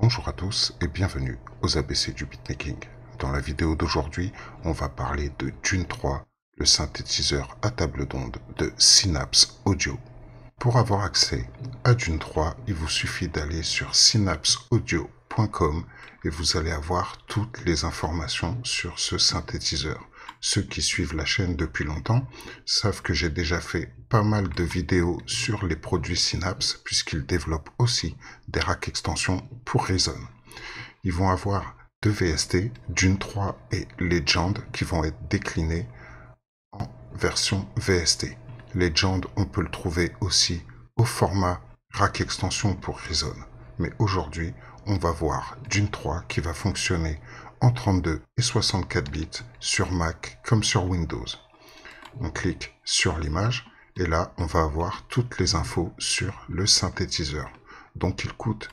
Bonjour à tous et bienvenue aux ABC du beatmaking. Dans la vidéo d'aujourd'hui, on va parler de Dune 3, le synthétiseur à table d'onde de Synapse Audio. Pour avoir accès à Dune 3, il vous suffit d'aller sur synapseaudio.com et vous allez avoir toutes les informations sur ce synthétiseur. Ceux qui suivent la chaîne depuis longtemps savent que j'ai déjà fait pas mal de vidéos sur les produits Synapse puisqu'ils développent aussi des racks extensions pour Reason. Ils vont avoir deux VST, Dune 3 et Legend, qui vont être déclinés en version VST. Legend, on peut le trouver aussi au format rack extension pour Reason. Mais aujourd'hui, on va voir Dune 3 qui va fonctionner en 32 et 64 bits sur Mac comme sur Windows. On clique sur l'image et là, on va avoir toutes les infos sur le synthétiseur. Donc il coûte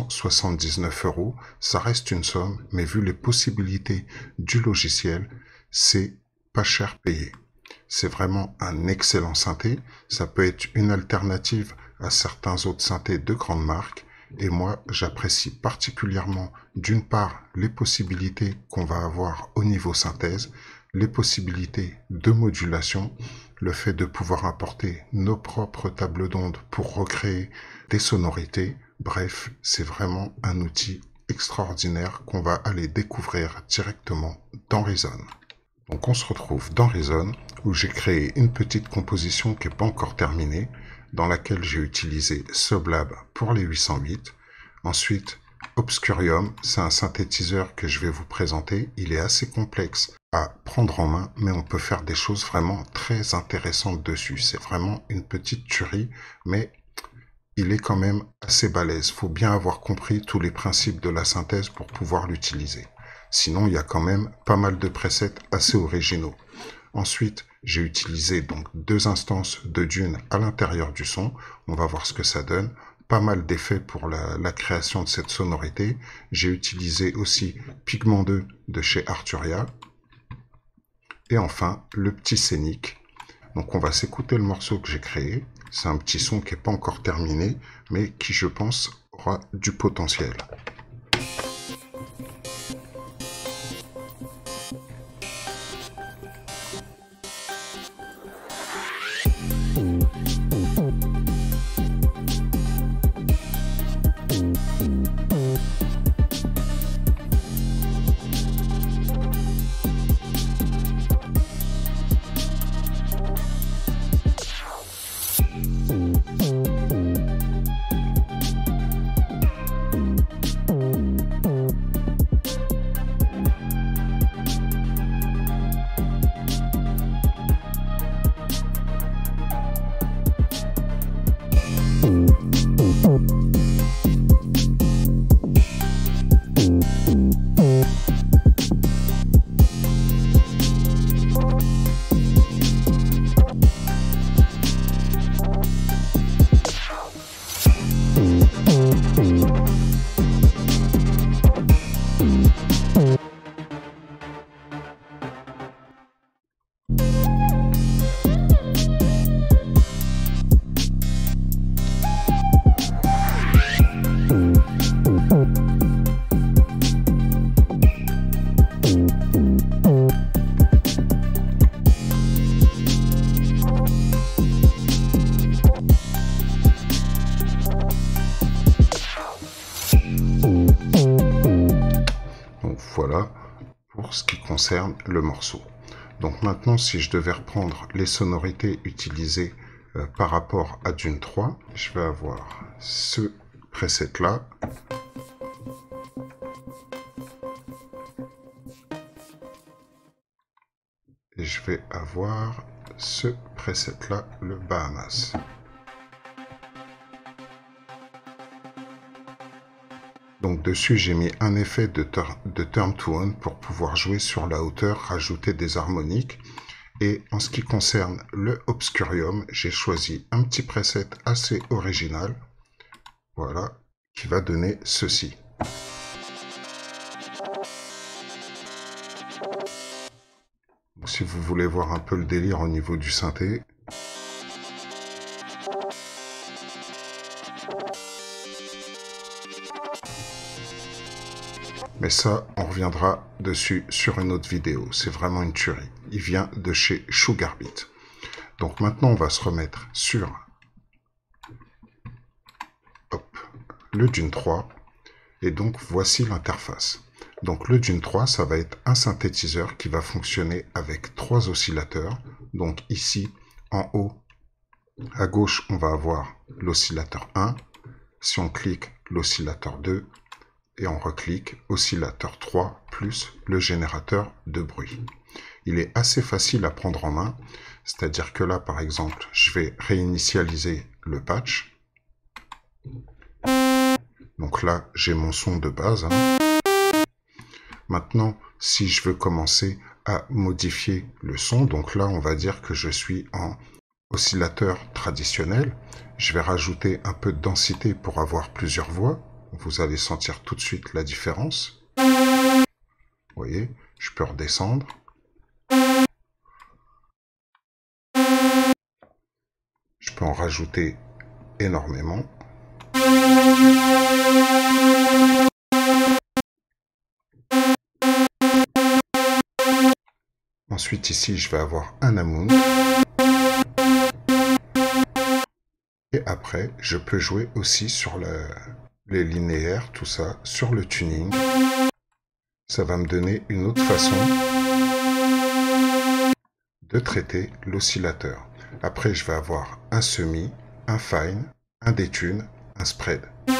179 €. Ça reste une somme, mais vu les possibilités du logiciel, c'est pas cher payé. C'est vraiment un excellent synthé. Ça peut être une alternative à certains autres synthés de grande marque. Et moi, j'apprécie particulièrement, d'une part, les possibilités qu'on va avoir au niveau synthèse, les possibilités de modulation, le fait de pouvoir importer nos propres tables d'ondes pour recréer des sonorités. Bref, c'est vraiment un outil extraordinaire qu'on va aller découvrir directement dans Reason. Donc on se retrouve dans Reason où j'ai créé une petite composition qui n'est pas encore terminée, dans laquelle j'ai utilisé Sublab pour les 808. Ensuite, Obscurium, c'est un synthétiseur que je vais vous présenter. Il est assez complexe à prendre en main, mais on peut faire des choses vraiment très intéressantes dessus. C'est vraiment une petite tuerie, mais il est quand même assez balèze. Il faut bien avoir compris tous les principes de la synthèse pour pouvoir l'utiliser. Sinon, il y a quand même pas mal de presets assez originaux. Ensuite, j'ai utilisé donc deux instances de Dune à l'intérieur du son. On va voir ce que ça donne. Pas mal d'effets pour la création de cette sonorité. J'ai utilisé aussi Pigment 2 de chez Arturia. Et enfin, le petit scénic. Donc on va s'écouter le morceau que j'ai créé. C'est un petit son qui n'est pas encore terminé, mais qui, je pense, aura du potentiel. Voilà pour ce qui concerne le morceau. Donc maintenant, si je devais reprendre les sonorités utilisées par rapport à Dune 3, je vais avoir ce preset là. Et je vais avoir ce preset là, le Bahamas. Donc dessus, j'ai mis un effet de turn to on pour pouvoir jouer sur la hauteur, rajouter des harmoniques. Et en ce qui concerne le Obscurium, j'ai choisi un petit preset assez original, voilà, qui va donner ceci. Donc, si vous voulez voir un peu le délire au niveau du synthé, Mais ça, on reviendra dessus sur une autre vidéo. C'est vraiment une tuerie. Il vient de chez Sugarbit. Donc maintenant, on va se remettre sur le Dune 3. Et donc, voici l'interface. Donc le Dune 3, ça va être un synthétiseur qui va fonctionner avec 3 oscillateurs. Donc ici, en haut, à gauche, on va avoir l'oscillateur 1. Si on clique, l'oscillateur 2. Et on reclique, oscillateur 3 plus le générateur de bruit. Il est assez facile à prendre en main. C'est-à-dire que là, par exemple, je vais réinitialiser le patch. Donc là, j'ai mon son de base. Maintenant, si je veux commencer à modifier le son, donc là, on va dire que je suis en oscillateur traditionnel. Je vais rajouter un peu de densité pour avoir plusieurs voix. Vous allez sentir tout de suite la différence. Vous voyez, je peux redescendre. Je peux en rajouter énormément. Ensuite, ici, je vais avoir un Hammond. Et après, je peux jouer aussi sur les linéaires, tout ça, sur le tuning. Ça va me donner une autre façon de traiter l'oscillateur. Après, je vais avoir un semi, un fine, un détune, un spread.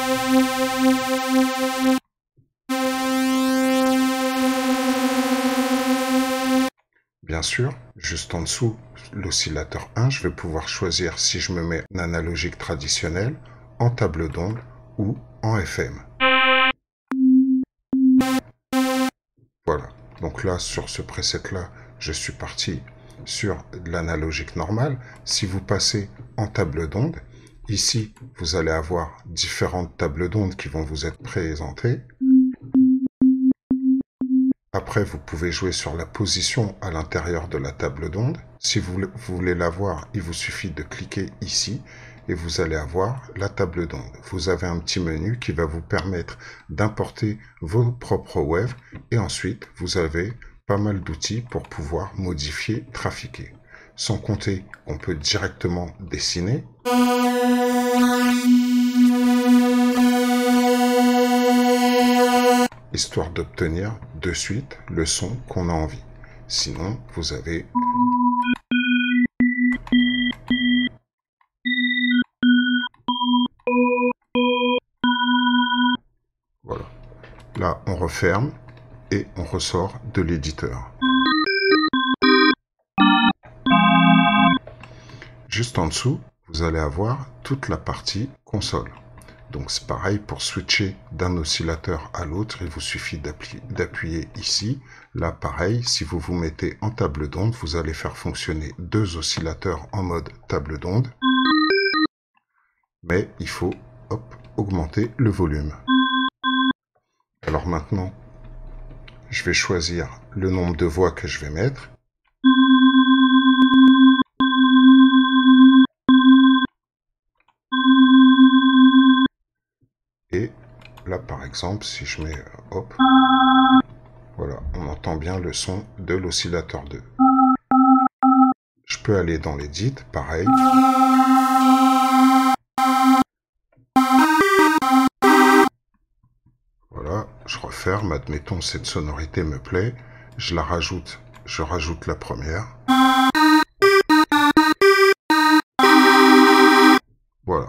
Bien sûr, juste en dessous, l'oscillateur 1, je vais pouvoir choisir si je me mets en analogique traditionnel, en table d'onde ou en FM. Voilà, donc là, sur ce preset-là, je suis parti sur l'analogique normale. Si vous passez en table d'onde, ici, vous allez avoir différentes tables d'onde qui vont vous être présentées. Après, vous pouvez jouer sur la position à l'intérieur de la table d'onde. Si vous voulez la voir, il vous suffit de cliquer ici et vous allez avoir la table d'onde. Vous avez un petit menu qui va vous permettre d'importer vos propres waves et ensuite, vous avez pas mal d'outils pour pouvoir modifier, trafiquer. Sans compter qu'on peut directement dessiner. Histoire d'obtenir de suite le son qu'on a envie. Sinon, vous avez voilà. Là, on referme et on ressort de l'éditeur. Juste en dessous, vous allez avoir toute la partie console. Donc c'est pareil, pour switcher d'un oscillateur à l'autre, il vous suffit d'appuyer ici. Là, pareil, si vous vous mettez en table d'onde, vous allez faire fonctionner 2 oscillateurs en mode table d'onde. Mais il faut augmenter le volume. Alors maintenant, je vais choisir le nombre de voix que je vais mettre. Et là, par exemple, si je mets voilà, on entend bien le son de l'oscillateur 2. Je peux aller dans l'edit, pareil. Voilà, je referme, admettons cette sonorité me plaît, je la rajoute, je rajoute la première. Voilà.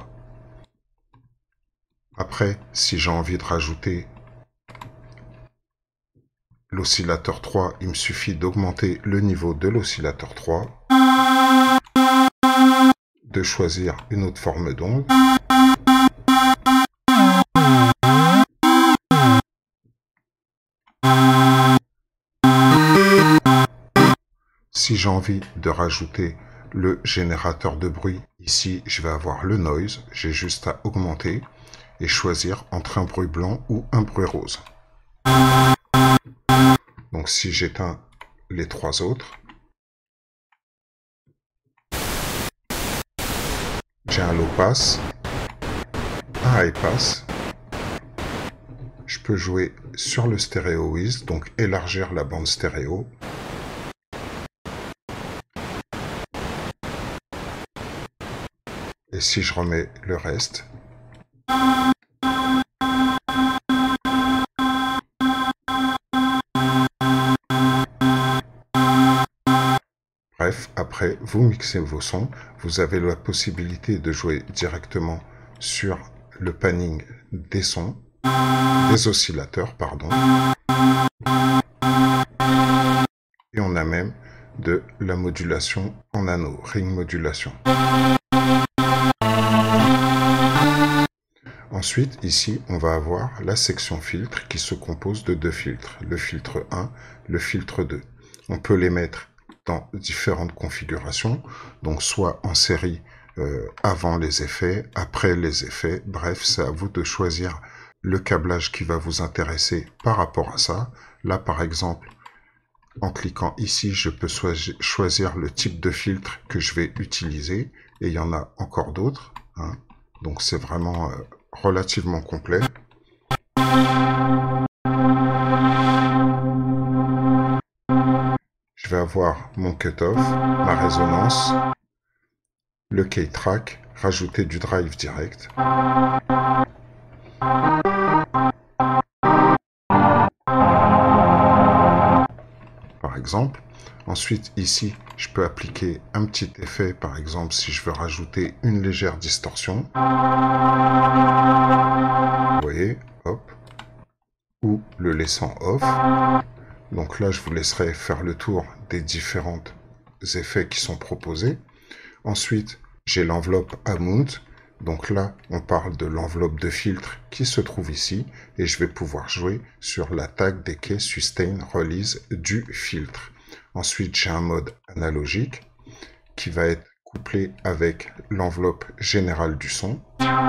Après, si j'ai envie de rajouter l'oscillateur 3, il me suffit d'augmenter le niveau de l'oscillateur 3, de choisir une autre forme d'onde. Si j'ai envie de rajouter le générateur de bruit, ici je vais avoir le noise, j'ai juste à augmenter et choisir entre un bruit blanc ou un bruit rose. Donc si j'éteins les 3 autres, j'ai un low pass, un high pass, je peux jouer sur le stéréo with, donc élargir la bande stéréo. Et si je remets le reste, bref, après, vous mixez vos sons. Vous avez la possibilité de jouer directement sur le panning des sons, des oscillateurs, pardon. Et on a même de la modulation en anneau, ring modulation. Ensuite, ici, on va avoir la section filtre qui se compose de deux filtres, le filtre 1, le filtre 2. On peut les mettre dans différentes configurations, donc soit en série avant les effets, après les effets, bref, c'est à vous de choisir le câblage qui va vous intéresser par rapport à ça. Là, par exemple, en cliquant ici, je peux choisir le type de filtre que je vais utiliser, et il y en a encore d'autres, hein. Donc c'est vraiment relativement complet. Je vais avoir mon cutoff, ma résonance, le K-track, rajouter du drive direct. Par exemple. Ensuite, ici, je peux appliquer un petit effet, par exemple, si je veux rajouter une légère distorsion. Vous voyez, hop. Ou le laissant off. Donc là, je vous laisserai faire le tour des différents effets qui sont proposés. Ensuite, j'ai l'enveloppe Amount. Donc là, on parle de l'enveloppe de filtre qui se trouve ici. Et je vais pouvoir jouer sur la tag Decay Sustain Release du filtre. Ensuite, j'ai un mode analogique qui va être couplé avec l'enveloppe générale du son.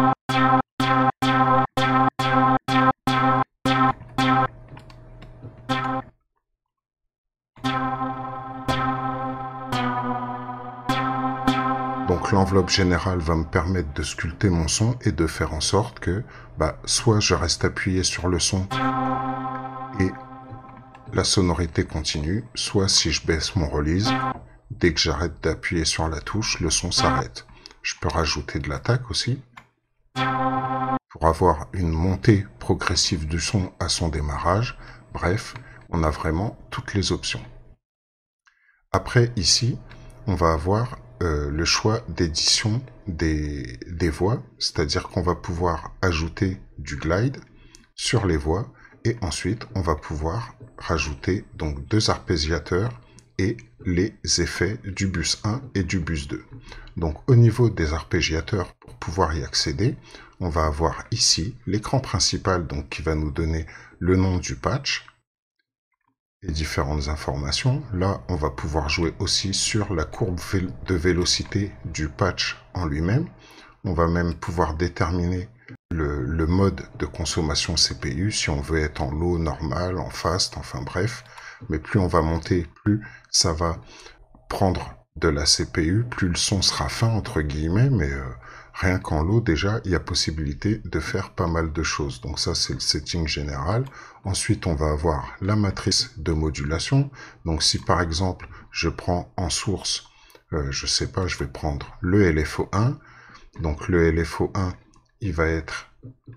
Donc l'enveloppe générale va me permettre de sculpter mon son et de faire en sorte que soit je reste appuyé sur le son et la sonorité continue, soit si je baisse mon release, dès que j'arrête d'appuyer sur la touche, le son s'arrête. Je peux rajouter de l'attaque aussi, pour avoir une montée progressive du son à son démarrage. Bref, on a vraiment toutes les options. Après, ici, on va avoir le choix d'édition des voix, c'est-à-dire qu'on va pouvoir ajouter du glide sur les voix. Et ensuite, on va pouvoir rajouter donc deux arpégiateurs et les effets du bus 1 et du bus 2. Donc au niveau des arpégiateurs, pour pouvoir y accéder, on va avoir ici l'écran principal donc, qui va nous donner le nom du patch et différentes informations. Là, on va pouvoir jouer aussi sur la courbe de vélocité du patch en lui-même. On va même pouvoir déterminer le mode de consommation CPU, si on veut être en low, normal, en fast, enfin bref. Mais plus on va monter, plus ça va prendre de la CPU, plus le son sera fin, entre guillemets, mais rien qu'en low, déjà, il y a possibilité de faire pas mal de choses. Donc ça, c'est le setting général. Ensuite, on va avoir la matrice de modulation. Donc si par exemple, je prends en source, je sais pas, je vais prendre le LFO1. Donc le LFO1, il va être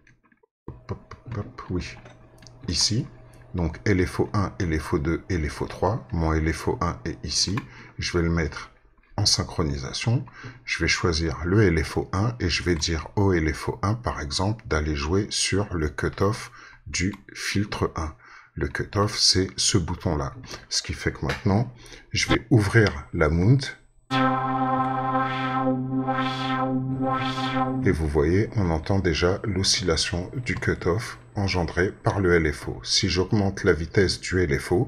oui, ici. Donc LFO1, LFO2, LFO3. Mon LFO1 est ici. Je vais le mettre en synchronisation. Je vais choisir le LFO1 et je vais dire au LFO1, par exemple, d'aller jouer sur le cutoff du filtre 1. Le cutoff, c'est ce bouton-là. Ce qui fait que maintenant, je vais ouvrir la mount. Et vous voyez, on entend déjà l'oscillation du cutoff engendrée par le LFO. Si j'augmente la vitesse du LFO,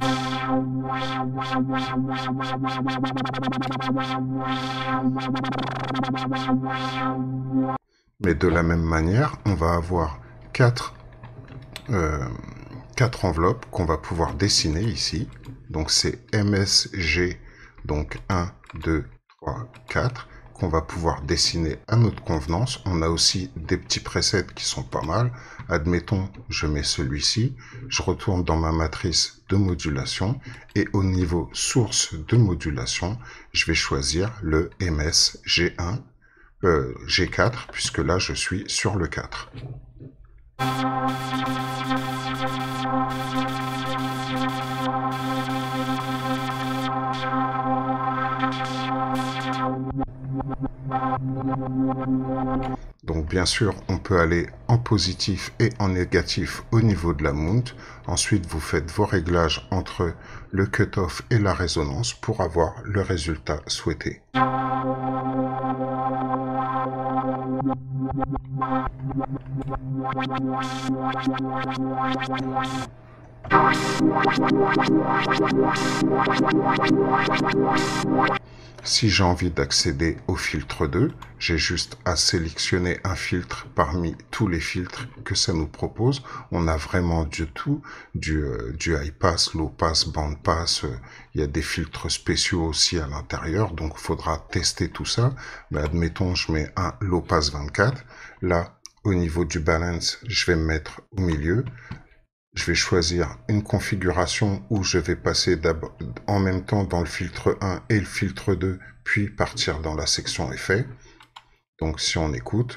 mais de la même manière, on va avoir quatre enveloppes qu'on va pouvoir dessiner ici. Donc c'est MSG, donc 1, 2, 3, 4, qu'on va pouvoir dessiner à notre convenance. On a aussi des petits presets qui sont pas mal. Admettons, je mets celui-ci, je retourne dans ma matrice de modulation et au niveau source de modulation, je vais choisir le MS G1, G4, puisque là je suis sur le 4. Donc bien sûr, on peut aller en positif et en négatif au niveau de la mount. Ensuite, vous faites vos réglages entre le cutoff et la résonance pour avoir le résultat souhaité. Si j'ai envie d'accéder au filtre 2, j'ai juste à sélectionner un filtre parmi tous les filtres que ça nous propose. On a vraiment du tout, du high pass, low pass, band pass. Il y a des filtres spéciaux aussi à l'intérieur, donc il faudra tester tout ça. Mais admettons, je mets un low pass 24. Là, au niveau du balance, je vais me mettre au milieu. Je vais choisir une configuration où je vais passer en même temps dans le filtre 1 et le filtre 2, puis partir dans la section effet. Donc si on écoute.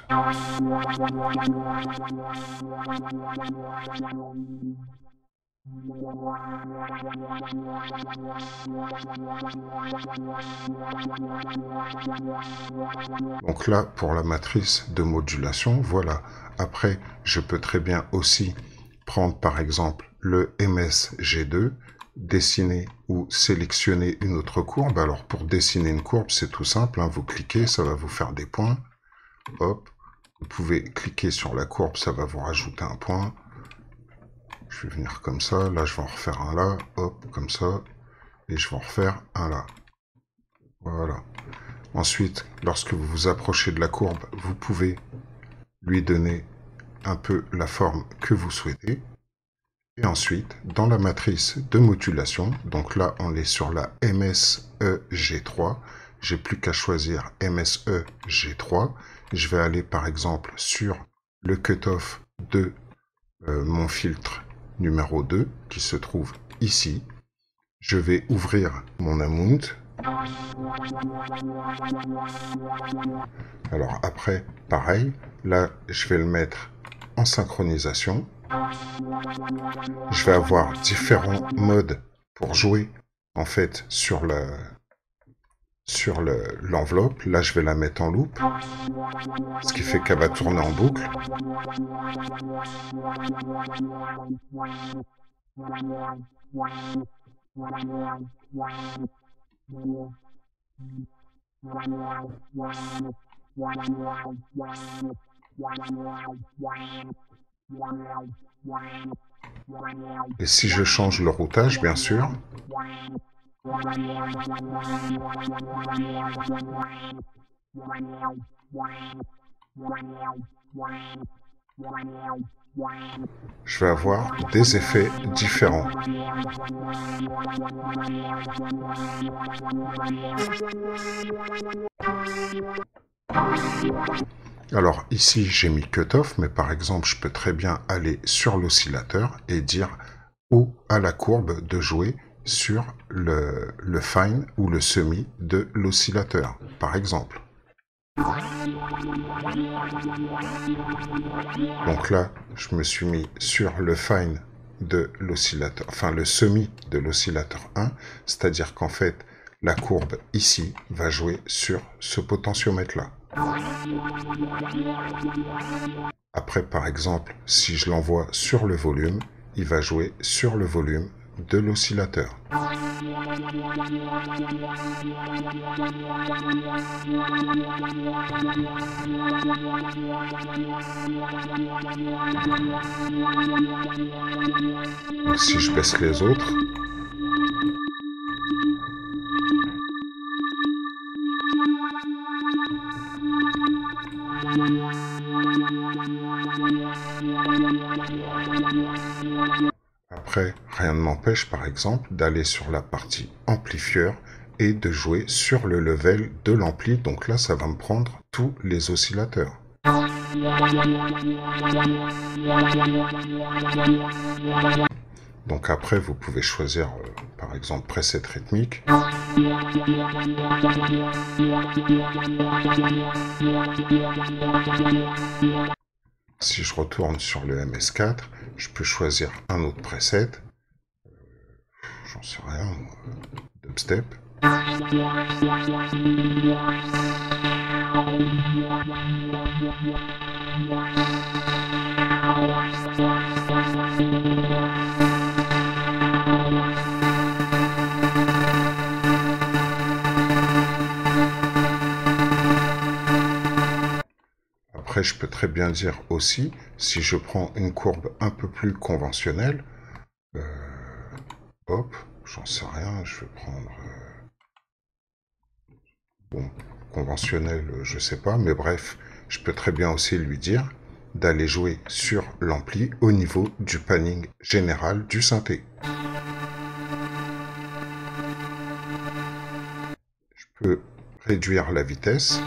Donc là, pour la matrice de modulation, voilà. Après, je peux très bien aussi prendre par exemple le MSG2, dessiner ou sélectionner une autre courbe. Alors pour dessiner une courbe, c'est tout simple, hein, vous cliquez, ça va vous faire des points. Hop, vous pouvez cliquer sur la courbe, ça va vous rajouter un point. Je vais venir comme ça, là je vais en refaire un là, hop, comme ça, et je vais en refaire un là. Voilà. Ensuite, lorsque vous vous approchez de la courbe, vous pouvez lui donner un peu la forme que vous souhaitez. Et ensuite, dans la matrice de modulation, donc là on est sur la MSEG3, j'ai plus qu'à choisir MSEG3. Je vais aller par exemple sur le cutoff de mon filtre numéro 2 qui se trouve ici. Je vais ouvrir mon amount. Alors après, pareil, là je vais le mettre en synchronisation. Je vais avoir différents modes pour jouer en fait sur l'enveloppe. Là je vais la mettre en loop, ce qui fait qu'elle va tourner en boucle. Et si je change le routage, bien sûr, je vais avoir des effets différents. Alors ici j'ai mis cutoff, mais par exemple je peux très bien aller sur l'oscillateur et dire à la courbe de jouer sur le fine ou le semi de l'oscillateur, par exemple. Donc là, je me suis mis sur le fine de l'oscillateur, enfin le semi de l'oscillateur 1, c'est-à-dire qu'en fait, la courbe ici va jouer sur ce potentiomètre-là. Après, par exemple, si je l'envoie sur le volume, il va jouer sur le volume de l'oscillateur. Si je baisse les autres, après, rien ne m'empêche, par exemple, d'aller sur la partie amplifieur et de jouer sur le level de l'ampli. Donc là, ça va me prendre tous les oscillateurs. Donc après, vous pouvez choisir, par exemple, preset rythmique. Si je retourne sur le MS4, je peux choisir un autre preset. J'en sais rien, dubstep. Après, je peux très bien dire aussi, si je prends une courbe un peu plus conventionnelle, hop, j'en sais rien, je vais prendre... bon, conventionnel, je sais pas, mais bref, je peux très bien aussi lui dire d'aller jouer sur l'ampli au niveau du panning général du synthé. Je peux réduire la vitesse.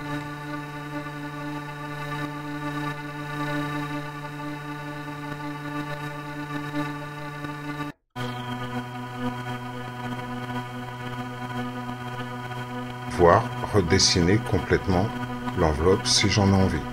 Voire redessiner complètement l'enveloppe si j'en ai envie.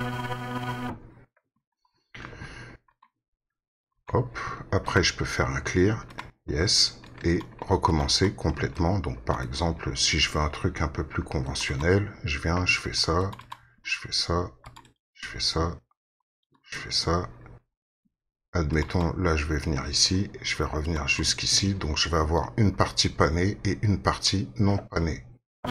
Hop, après je peux faire un clear, yes, et recommencer complètement. Donc par exemple, si je veux un truc un peu plus conventionnel, je viens, je fais ça, je fais ça, je fais ça, je fais ça. Admettons, là je vais venir ici, je vais revenir jusqu'ici, donc je vais avoir une partie panée et une partie non panée.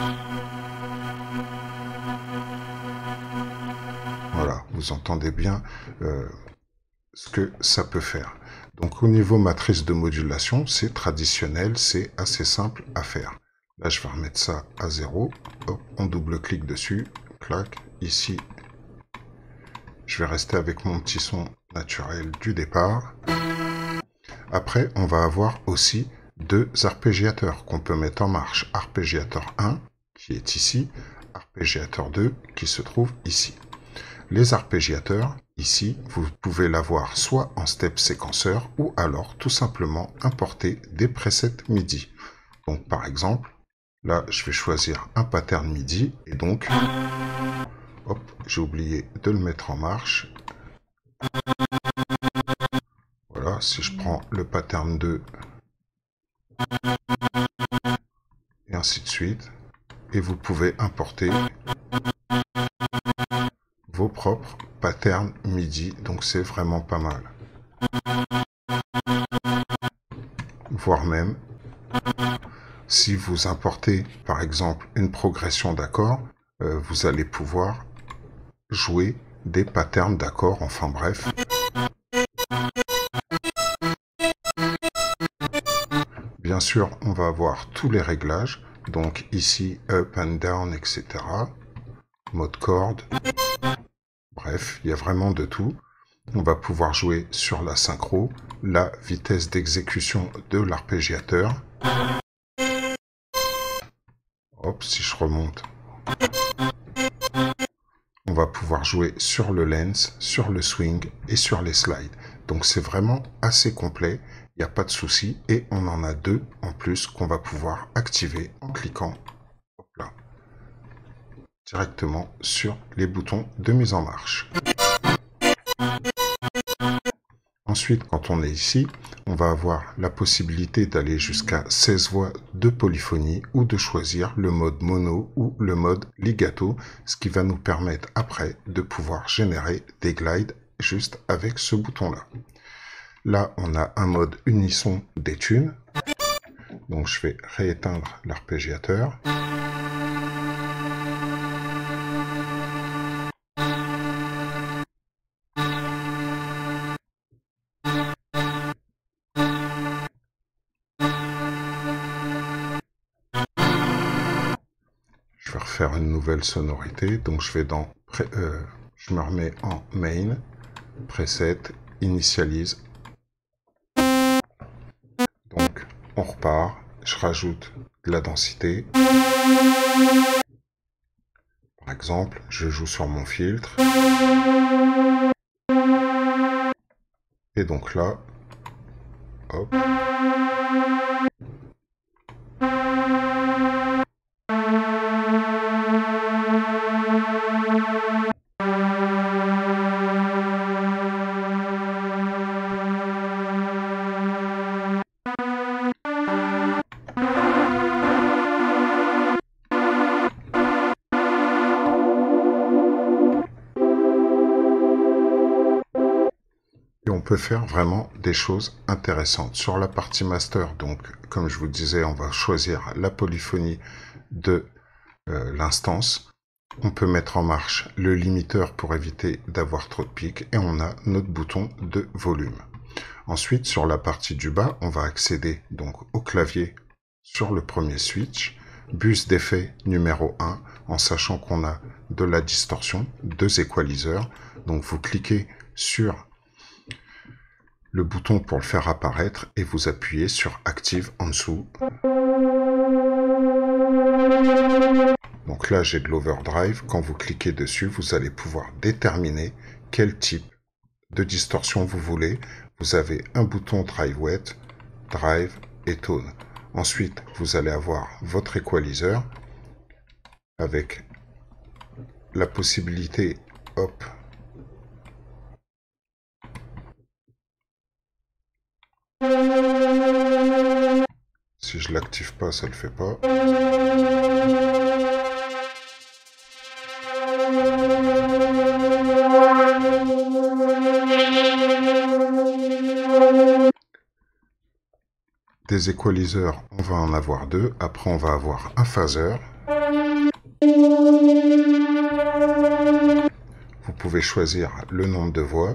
Voilà, vous entendez bien ce que ça peut faire. Donc au niveau matrice de modulation, c'est traditionnel, c'est assez simple à faire. Là, je vais remettre ça à 0. Hop, on double-clique dessus. Clac, ici. Je vais rester avec mon petit son naturel du départ. Après, on va avoir aussi deux arpégiateurs qu'on peut mettre en marche. Arpégiateur 1, qui est ici. Arpégiateur 2, qui se trouve ici. Les arpégiateurs, ici, vous pouvez l'avoir soit en step séquenceur ou alors tout simplement importer des presets MIDI. Donc par exemple, là je vais choisir un pattern MIDI et donc, hop, j'ai oublié de le mettre en marche. Voilà, si je prends le pattern 2 et ainsi de suite, et vous pouvez importer vos propres patterns MIDI, donc c'est vraiment pas mal. Voire même, si vous importez par exemple une progression d'accords, vous allez pouvoir jouer des patterns d'accords, enfin bref. Bien sûr, on va avoir tous les réglages, donc ici up and down, etc. Mode corde. Bref, il y a vraiment de tout. On va pouvoir jouer sur la synchro, la vitesse d'exécution de l'arpégiateur. Hop, si je remonte, on va pouvoir jouer sur le lens, sur le swing et sur les slides. Donc c'est vraiment assez complet, il n'y a pas de souci. Et on en a deux en plus qu'on va pouvoir activer en cliquant hop là, directement sur les boutons de mise en marche. Ensuite, quand on est ici, on va avoir la possibilité d'aller jusqu'à 16 voix de polyphonie ou de choisir le mode mono ou le mode legato, ce qui va nous permettre après de pouvoir générer des glides juste avec ce bouton-là. Là, on a un mode unisson des tunes. Donc, je vais rééteindre l'arpégiateur. Je vais refaire une nouvelle sonorité. Donc je vais dans je me remets en main, preset, initialise. Donc on repart, je rajoute de la densité. Par exemple, je joue sur mon filtre. Et donc là, hop. Et on peut faire vraiment des choses intéressantes. Sur la partie master, donc, comme je vous disais, on va choisir la polyphonie de l'instance. On peut mettre en marche le limiteur pour éviter d'avoir trop de pics et on a notre bouton de volume. Ensuite, sur la partie du bas, on va accéder donc au clavier sur le premier switch, bus d'effet numéro 1, en sachant qu'on a de la distorsion, 2 équaliseurs. Donc vous cliquez sur le bouton pour le faire apparaître et vous appuyez sur Active en dessous. Donc là, j'ai de l'overdrive. Quand vous cliquez dessus, vous allez pouvoir déterminer quel type de distorsion vous voulez. Vous avez un bouton Drive Wet, Drive et Tone. Ensuite, vous allez avoir votre équaliseur avec la possibilité, hop, si je l'active pas, ça le fait pas. Des équaliseurs, on va en avoir 2. Après, on va avoir un phaser. Vous pouvez choisir le nombre de voix.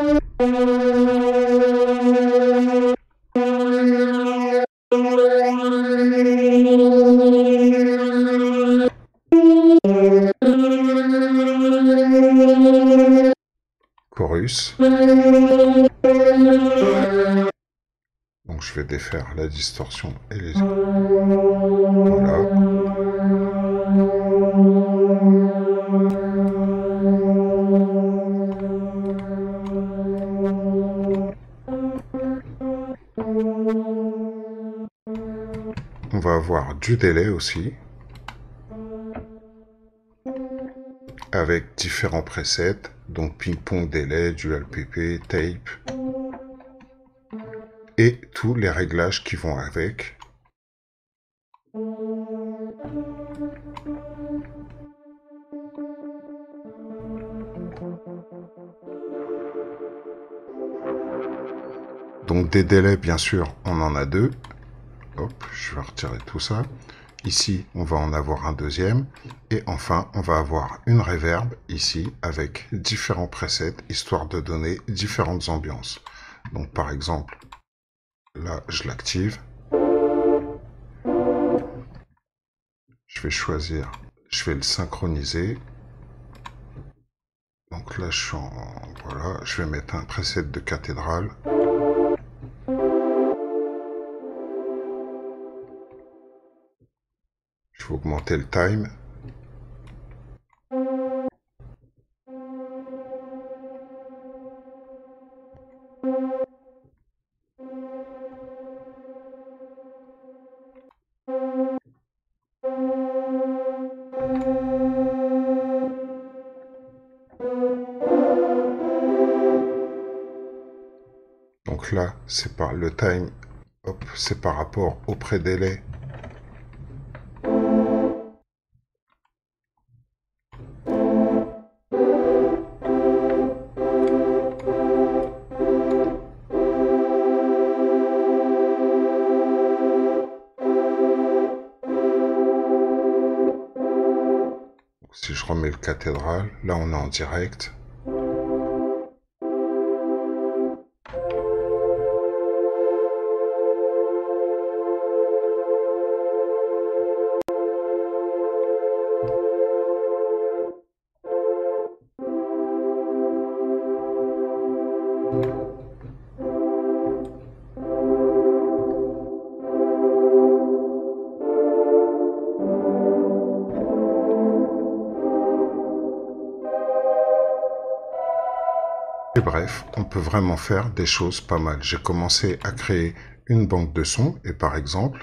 Chorus. Donc je vais défaire la distorsion et les... Voilà. On va avoir du délai aussi, avec différents presets, donc ping-pong délai, dual pp, tape, et tous les réglages qui vont avec. Donc des délais, bien sûr, on en a 2. Hop, je vais retirer tout ça. Ici, on va en avoir un deuxième. Et enfin, on va avoir une reverb ici avec différents presets, histoire de donner différentes ambiances. Donc par exemple, là, je l'active. Je vais choisir, je vais le synchroniser. Donc là, je suis en... Voilà, je vais mettre un preset de cathédrale. Je vais augmenter le time. Donc là, c'est par le time, hop, c'est par rapport au pré-délai. Si je remets le cathédrale, là on est en direct. Et bref, on peut vraiment faire des choses pas mal. J'ai commencé à créer une banque de sons et par exemple,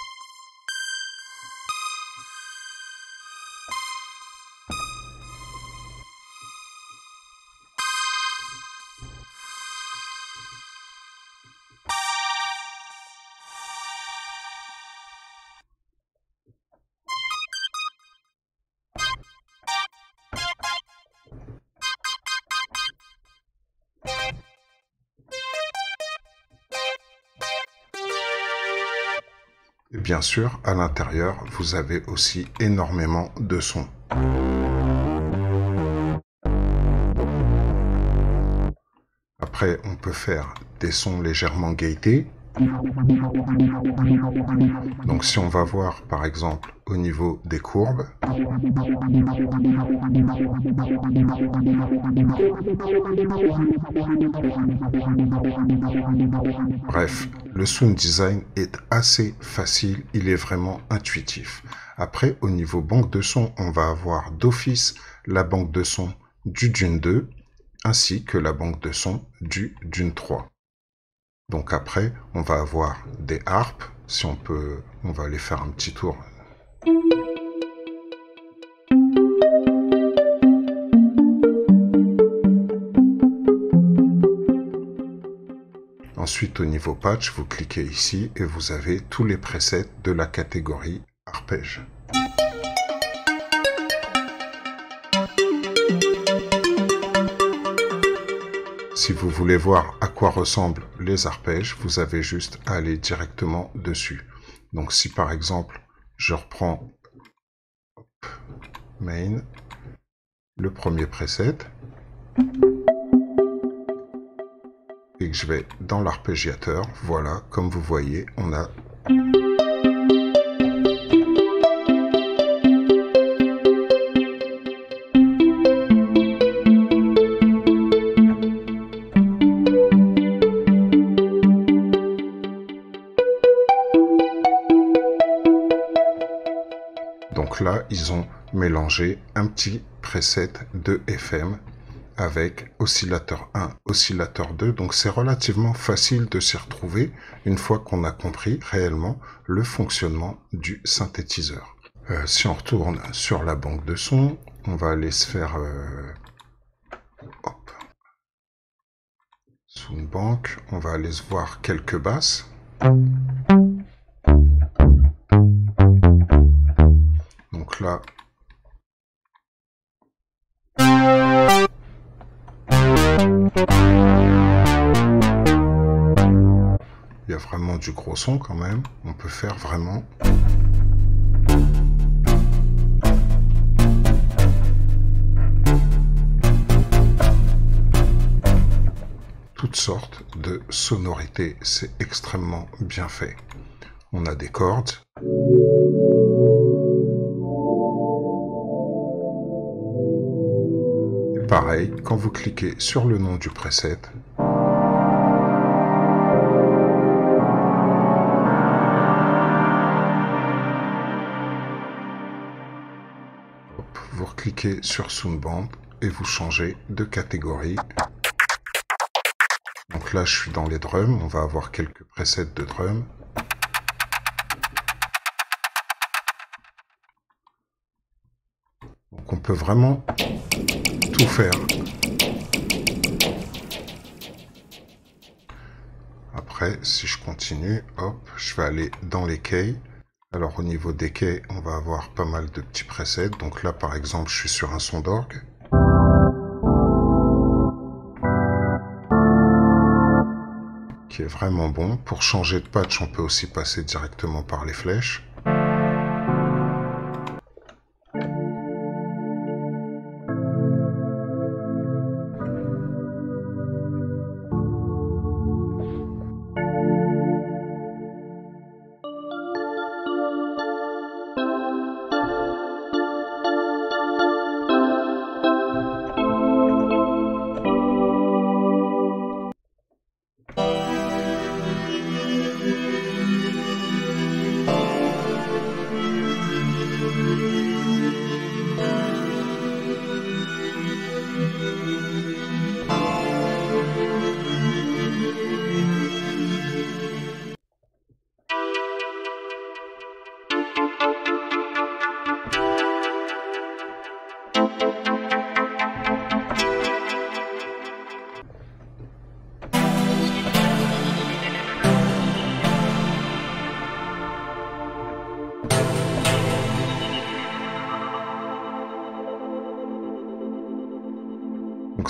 et bien sûr, à l'intérieur, vous avez aussi énormément de sons. Après, on peut faire des sons légèrement gaietés. Donc si on va voir par exemple au niveau des courbes, bref, le sound design est assez facile, il est vraiment intuitif. Après, au niveau banque de sons, on va avoir d'office la banque de sons du Dune 2 ainsi que la banque de sons du Dune 3. Donc après, on va avoir des harpes. Si on peut, on va aller faire un petit tour. Ensuite, au niveau patch, vous cliquez ici et vous avez tous les presets de la catégorie arpège. Si vous voulez voir à quoi ressemblent les arpèges, vous avez juste à aller directement dessus. Donc si par exemple, je reprends main, le premier preset, et que je vais dans l'arpégiateur, voilà, comme vous voyez, on a donc là, ils ont mélangé un petit preset de FM avec oscillateur 1, oscillateur 2. Donc c'est relativement facile de s'y retrouver une fois qu'on a compris réellement le fonctionnement du synthétiseur. Si on retourne sur la banque de sons, on va aller se faire sous une banque, on va aller se voir quelques basses. Donc là, il y a vraiment du gros son quand même. On peut faire vraiment toutes sortes de sonorités. C'est extrêmement bien fait. On a des cordes. Et pareil, quand vous cliquez sur le nom du preset, vous cliquez sur Soundband et vous changez de catégorie. Donc là, je suis dans les drums. On va avoir quelques presets de drums. Donc on peut vraiment tout faire. Après, si je continue, hop, je vais aller dans les keys. Alors au niveau des keys, on va avoir pas mal de petits presets. Donc là, par exemple, je suis sur un son d'orgue. Qui est vraiment bon. Pour changer de patch, on peut aussi passer directement par les flèches.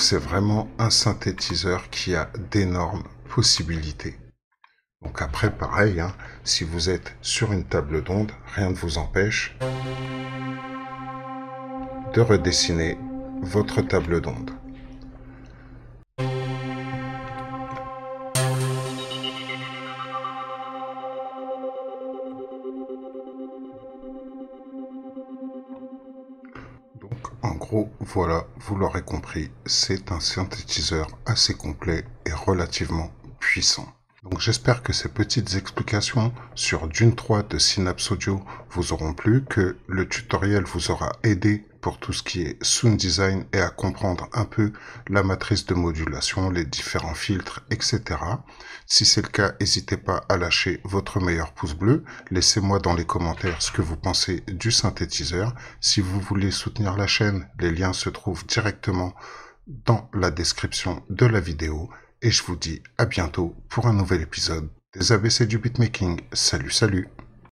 Donc c'est vraiment un synthétiseur qui a d'énormes possibilités. Donc après, pareil, hein, si vous êtes sur une table d'onde, rien ne vous empêche de redessiner votre table d'onde. Donc en gros, voilà, vous l'aurez compris, c'est un synthétiseur assez complet et relativement puissant. Donc j'espère que ces petites explications sur Dune 3 de Synapse Audio vous auront plu, que le tutoriel vous aura aidé pour tout ce qui est sound design et à comprendre un peu la matrice de modulation, les différents filtres, etc. Si c'est le cas, n'hésitez pas à lâcher votre meilleur pouce bleu. Laissez-moi dans les commentaires ce que vous pensez du synthétiseur. Si vous voulez soutenir la chaîne, les liens se trouvent directement dans la description de la vidéo. Et je vous dis à bientôt pour un nouvel épisode des ABC du beatmaking. Salut, salut!